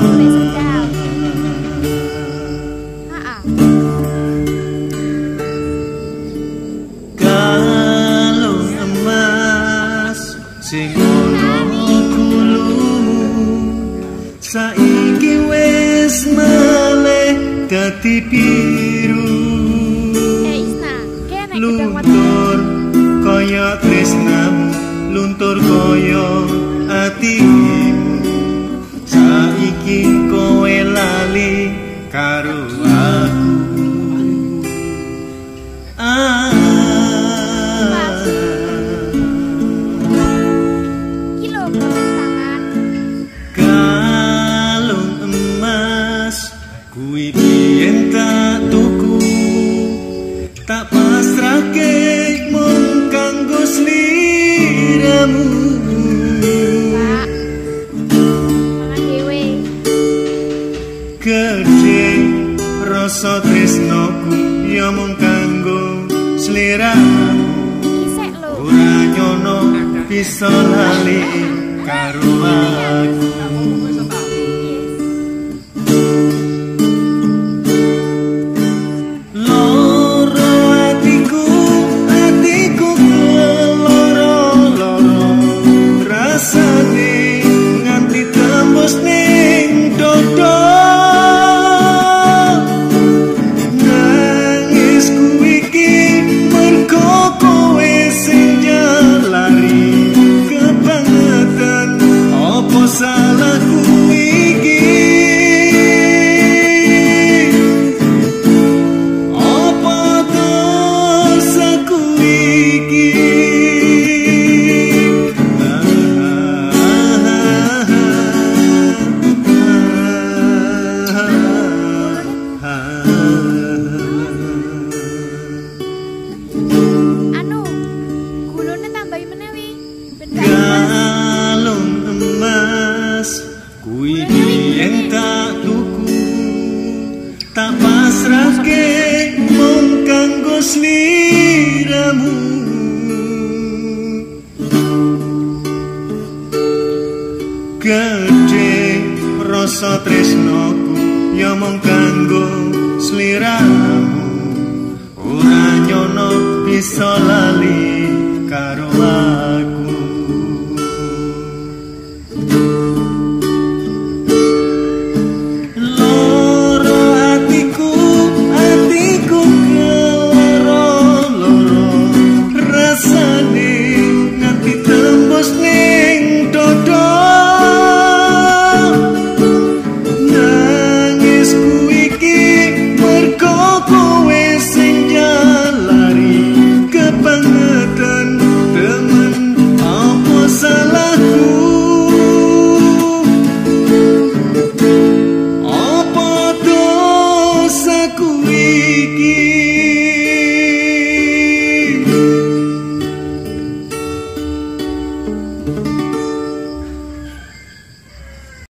Boleh sedap. Kalung emas sing ana kulumu saiki wis meleh dadi biru. Isna, kene gedang Luntur kaya tresnamu, luntur kaya atimu. Saiki kowe lali karo aku. kilo tangan. Kalung emas kuwi biyen tak tuku, tak pasrahke mung kanggo sliramu. Pak, mangan dhewe. Gedhe rasa tresnoku ya mung kanggo sliramu. Kisek lho. Ora nyono bisa lali karo aku. Loro atiku, atiku loro-loro rasane nganti tembus ning dodo. Nangisku iki mergo kowe sing jalari kebangetan. Apa salahku iki? Apa dosaku iki? Anu, gulune tambahi menewi. Ben Kalung emas kuwi biyen tak tuku, tak pasrahke mung kanggo sliramu. Gedhe rasa tresnoku ya mung kanggo sliramu. Ora nyono bisa lali karo aku. Loro atiku, atiku keloro-loro rasane nganti tembus ning dodo. Nangisku iki mergo kowe sing jalari kebangetan. Temen apa salahku? Apa dosaku iki?